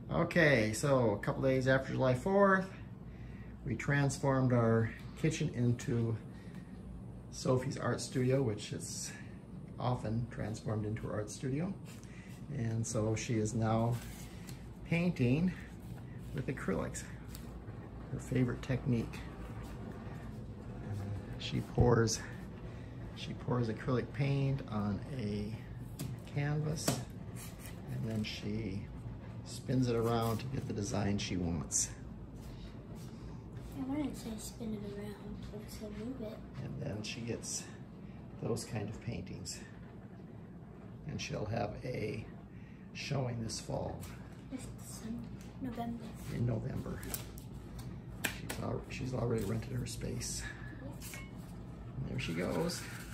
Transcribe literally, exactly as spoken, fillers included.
Okay, so a couple days after July fourth, we transformed our kitchen into Sophie's art studio, which is often transformed into her art studio. And so she is now painting with acrylics, her favorite technique. She pours, she pours acrylic paint on a canvas, and then she spins it around to get the design she wants. I wanted to say spin it around, so I said move it. And then she gets those kind of paintings. And she'll have a showing this fall. It's November. In November. She's, al she's already rented her space. And there she goes.